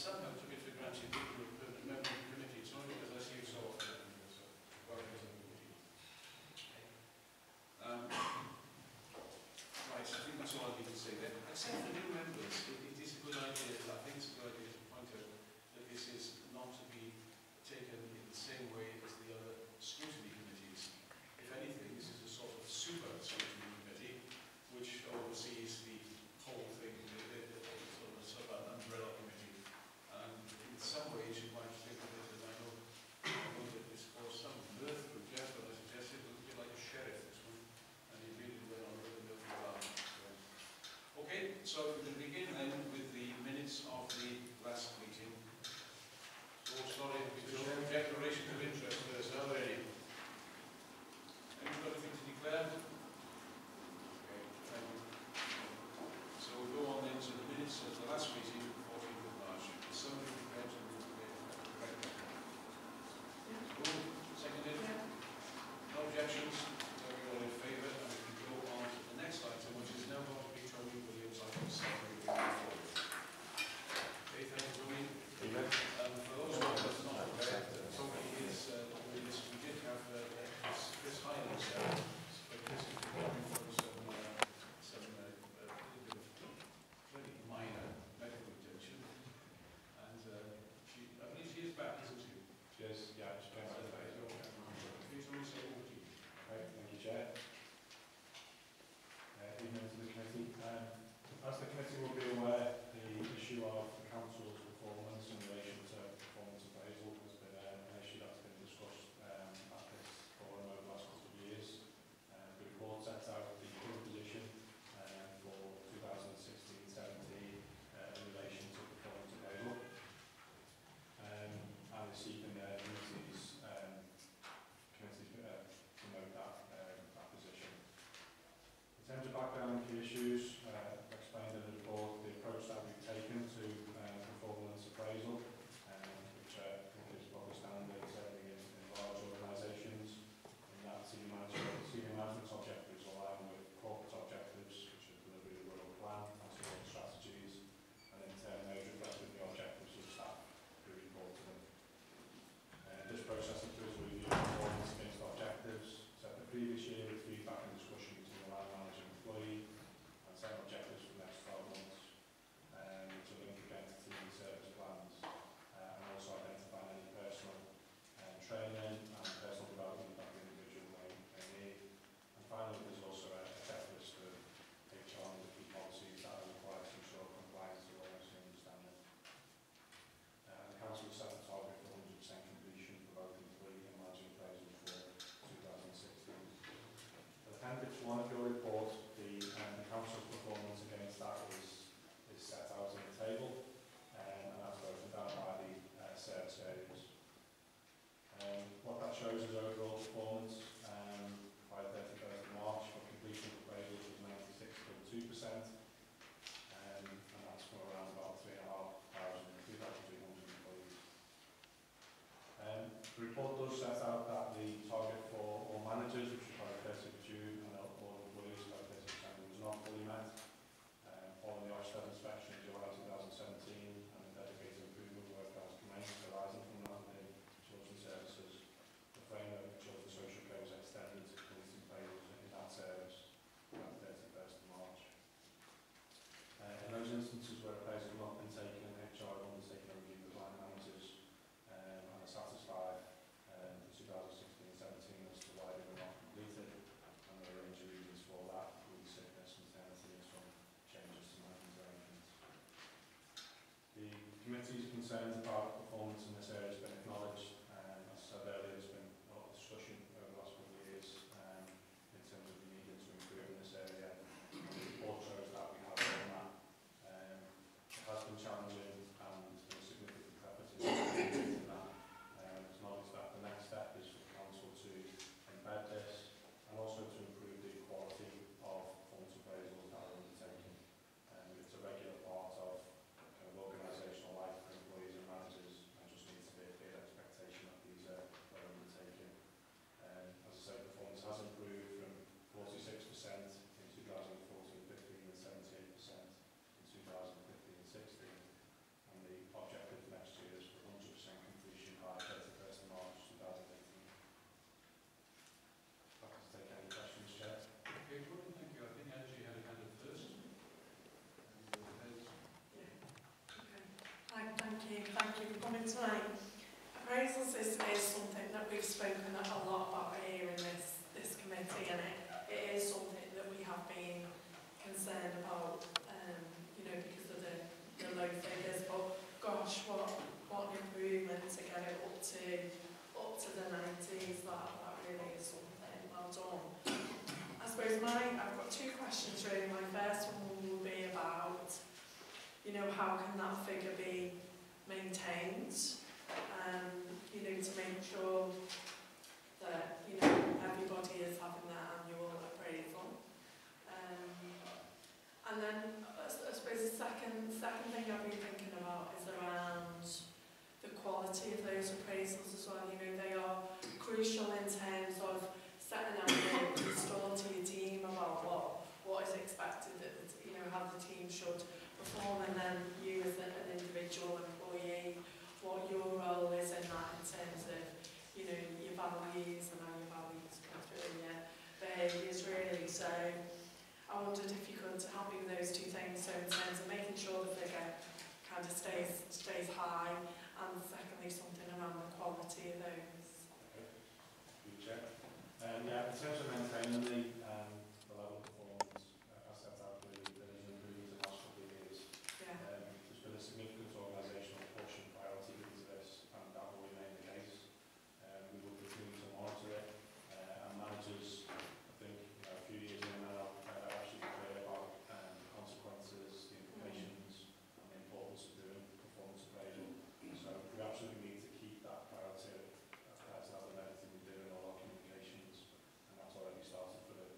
somehow took it for granted that you were a permanent member of the committee. It's only because I see you so often. Welcome to the committee. Right, so I think that's all I need to say there. Except for new members, it is a good idea, I think it's a good idea to point out that this is not to be taken in the same way as the other scrutiny committees. If anything, this is a sort of super scrutiny committee which oversees the whole thing, sort of an umbrella committee. And in some ways you might think of it as, I know that this caused some mirth through Jeff, but I suggested it was a bit like a sheriff, this one, and he really went on with the milk around. Okay, so we can begin then with the minutes of the last meeting. So, sorry, we do declarations of interest first, are there any? Anyone got anything to declare? Okay, thank you. So we'll go on then to the minutes of the last meeting, 14th of March. Is somebody prepared to move the correct? Seconded? No objections? So we're all in favour, and we can go on to the next item, which is now going to be Tony Williams, item 7. Okay, thank you, Tony. For those of us not aware, Tony is we did have Chris Highlands there, but Chris is coming from some pretty minor medical attention, and I believe she is back, isn't she? She is, yeah, she came out today. Please only say OT. Right, thank you, Chair. Evening to the committee. As the committee will be aware, the issue of the council's performance in relation to performance appraisal has been an issue that's been discussed at this forum over the last couple of years. The report sets out the current position for 2016-17 in relation to performance appraisal, and is seeking the committee's to note that position. In terms of background key issues, explained in the report the approach that we've taken to performance appraisal, which I think is probably standard certainly in large organisations, and that senior management objectives align with corporate objectives, which are delivery of the Wirral plan, and strategies, and in turn those reflecting the objectives of staff who report to them. This process includes a review of performance against objectives set the previous year with feedback and discussion between the line manager and employee, and set objectives for the next 12 months, which are linked against team and service plans, and also identify any personal training and personal development that the individual may need. And finally, there's also a checklist of HR and key policies that are required to ensure compliance with all those understanding. The council has set a target for 100% completion for both employee and managing appraisal for 2016. For Appendix 1 of your report, the council's performance against that is set out in the table, and that's broken down by the service areas. What that shows is overall performance by 31st of March for completion of appraisals was 96.2%, and that's from around about 3,300 employees. The report does set out that the target for all managers, which was by the 30th of June, and all employees by the 30th of December, was not fully met. Following the Ofsted inspection in July 2017 and the dedicated improvement work that was commenced arising from that within children's services, the framework of children's social care was extended to completing appraisals in that service by the 31st of March. In those instances where appraisals have not been taken, HR have undertaken a review of line managers and are satisfied in 2016-17 as to why they were not completed, and there are a range of reasons for that, including sickness, maternity, and some changes to management arrangements. The committee's concerns about performance in this area has been acknowledged, and as I said earlier, there's been a lot of discussion over the last couple of years in terms of the need to improve in this area. The report shows that we have done that. It has been challenging, and there's been significant repetition in that. It's acknowledged that the next step is for the council to embed this, and also to improve the quality of performance appraisals that are undertaken. It's a regular part of kind of organisational life for employees and managers, and just needs to be a clear tonight. Appraisals is something that we've spoken a lot about here in this committee, and it is something that we have been concerned about, you know, because of the low figures. But gosh, what an improvement to get it up to the 90s. That really is something. Well done. I suppose I've got two questions really. My first one will be about, you know, how can that figure be maintained? You know, to make sure that, you know, everybody is having their annual appraisal. And then I suppose the second thing I've been thinking about is around the quality of those appraisals as well. You know, they are crucial in terms of setting out the store to your team about what is expected, that, you know, how the team should perform, and then you as an individual employee, what your role is in that in terms of, you know, your values and how your values come through in your behaviours really. So I wondered if you could help me with those two things, so in terms of making sure the figure kind of stays high, and secondly something around the quality of those. Okay. Good check. Yeah, in terms of maintaining the level of performance, as set out, there is an improvement in the last couple of years. Yeah. There's been a significant organisational push and priority into this, and that will remain the case. We will continue to monitor it, and managers, I think, you know, a few years in now, are actually clear about the consequences, the implications, and the importance of doing performance appraisal. So we absolutely need to keep that priority as of everything we do in all our communications, and that's already started for the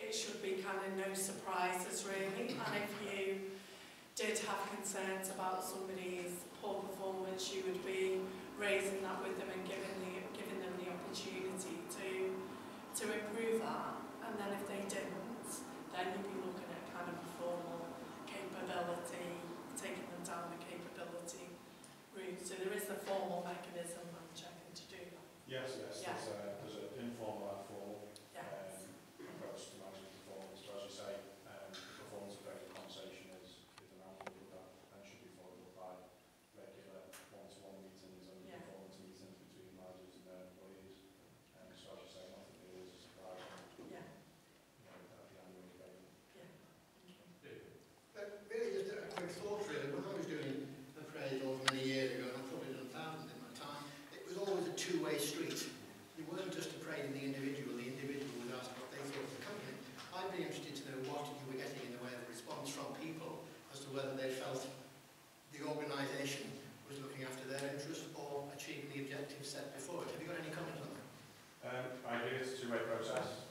it should be kind of no surprises really, and if you did have concerns about somebody's poor performance, you would be raising that with them and giving them the opportunity to improve that. And then if they didn't, then you'd be looking at kind of a formal capability, taking them down the capability route. So there is a formal mechanism I'm checking to do that. Yes, Yeah. there's an informal and formal Yes. approach to managing performance. So as you say, performance appraisal conversation is an output of that and should be followed up by regular one-to-one meetings and Yeah. performance meetings between managers and their employees. So as you say, nothing really is a surprise. Yeah. At the annual meeting. Yeah. Really just a quick thought really, when I was doing appraisals many years ago, and I've probably done thousands in my time, it was always a two-way street. You weren't just appraising the individual was asked what they thought of the company. I'd be interested to know what you were getting in the way of a response from people as to whether they felt the organisation was looking after their interests or achieving the objectives set before it. Have you got any comment on that? I agree it's a two-way process.